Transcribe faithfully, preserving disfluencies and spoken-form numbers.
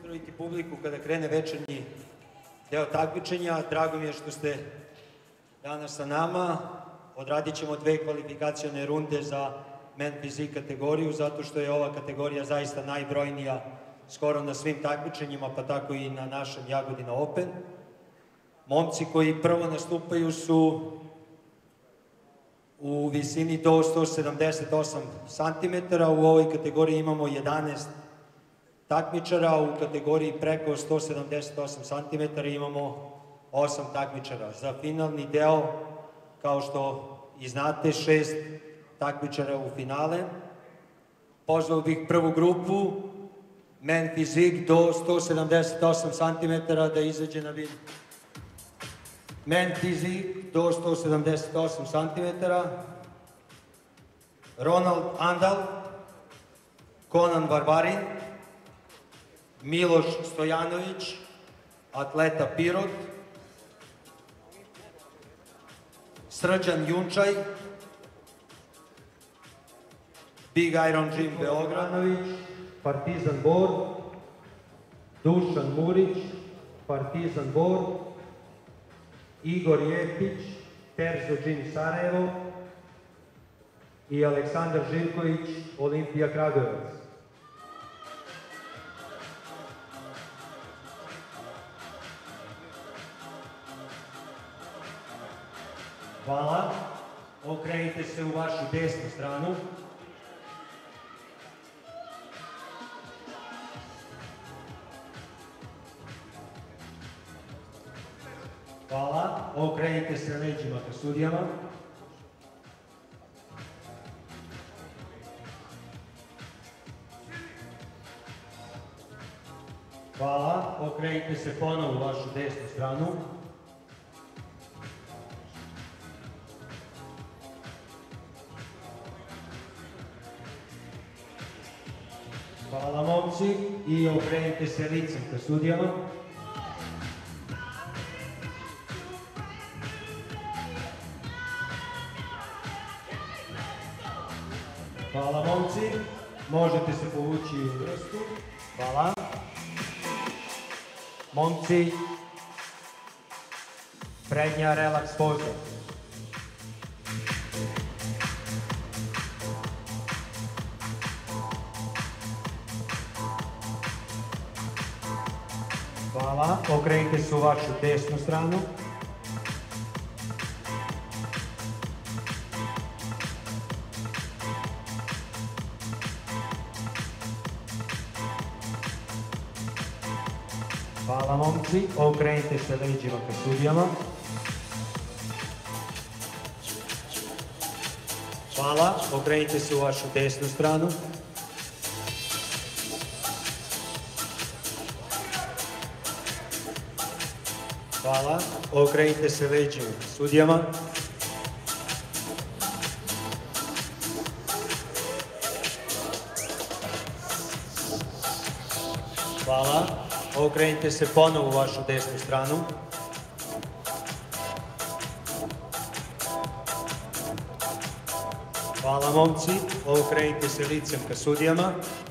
pozdraviti publiku kada krene večernji deo takmičenja. Drago mi je što ste danas sa nama. Odradit ćemo dve kvalifikacione runde za men fizik kategoriju, zato što je ova kategorija zaista najbrojnija skoro na svim takmičenjima, pa tako i na našem Jagodina Open. Momci koji prvo nastupaju su u visini do sto sedamdeset osam santimetara. U ovoj kategoriji imamo jedanaest takmičara, u kategoriji preko sto sedamdeset osam santimetara imamo osam takmičara. Za finalni deo, kao što i znate, šest takmičara u finale. Pozvao bih prvu grupu, men fizik do sto sedamdeset osam santimetara, da izađe na vid. Men fizik do sto sedamdeset osam santimetara. Ronald Andal, Konan Barbarin, Miloš Stojanović, atleta Pirot, Srđan Junčaj, Big Iron Gym Beograd, Partizan Bor, Dušan Murić, Partizan Bor, Igor Jepić, Terzo Gym Sarajevo i Aleksandar Živković, Olimpija Kragujevac. Hvala. Okrenite se u vašu desnu stranu. Hvala. Okrenite se leđima ka sudijama. Hvala. Okrenite se ponovo u vašu desnu stranu. Hvala, momci, i okrenite se licem ka sudijama. Hvala, momci. Možete se povući u vrstu. Hvala. Momci, prednja relaks poza. Hvala. Okrenite se u vašu desnu stranu. Hvala, momci. Okrenite se leđima ka sudijama. Hvala. Okrenite se u vašu desnu stranu. Hvala. Okrenite se leđima ka sudijama. Hvala. Okrenite se ponovo u vašu desnu stranu. Hvala, momci. Okrenite se licem ka sudijama.